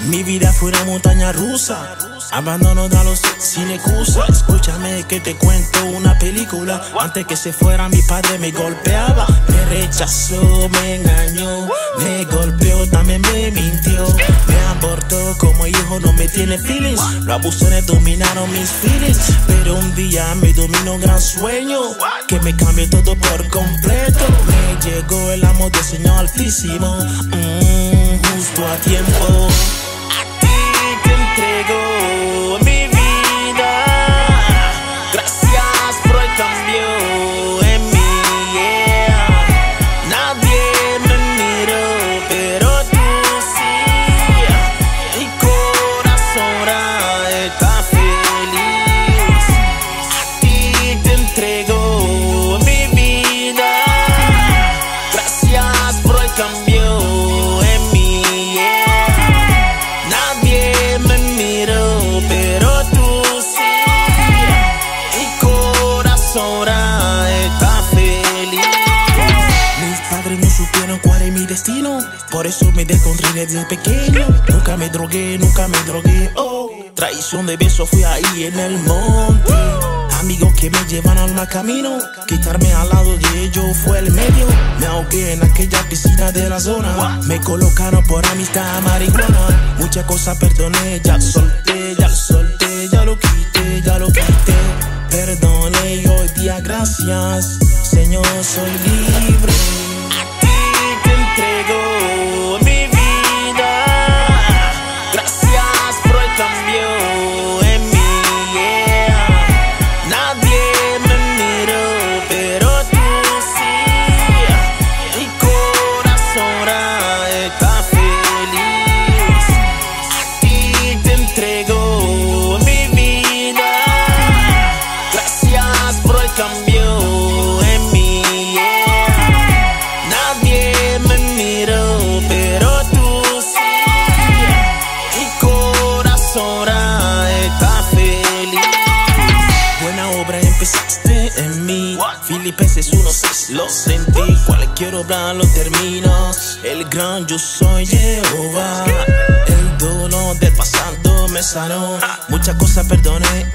Mi vida fue una montaña rusa, abandono a los sin excusa. Escúchame que te cuento una película. Antes que se fuera mi padre me golpeaba, me rechazó, me engañó, me golpeó, también me mintió, me abortó como hijo, no me tiene feelings. Los abusones dominaron mis feelings, pero un día me dominó un gran sueño que me cambió todo por completo. Me llegó el amor del Señor Altísimo, justo a tiempo. Entrego mi vida, gracias por el cambio en mí, yeah. Nadie me miró, pero tú sí. Mi corazón ahora está feliz. A ti te entrego mi vida, gracias por el cambio en mí, yeah. Nadie me miró, pero tú sí. Mi corazón ahora está feliz. Mis padres no supieron cuál es mi destino, por eso me descontrolé desde pequeño. Nunca me drogué, oh. Traición de beso fui ahí en el monte. Amigos que me llevan al mal camino, quitarme al lado de ellos fue el medio. Me ahogué en aquella piscina de la zona, me colocaron por amistad marihuana. Muchas cosas perdoné, ya lo solté, ya lo quité. Perdone y hoy día gracias, Señor, soy libre. A ti te entrego mi vida, gracias por el cambio en mí, yeah. Nadie me miró, pero tú sí. Mi corazón ahora está feliz. A ti te entrego mi vida, gracias por el cambio en mí, yeah. Nadie me miró, pero tú sí. Mi corazón ahora está feliz. Buena obra empezaste en mí, Filipenses 1:6 lo sentí. Cualquier obra lo termino, el gran yo soy Jehová. El dolor del pasado me sanó, muchas cosas perdoné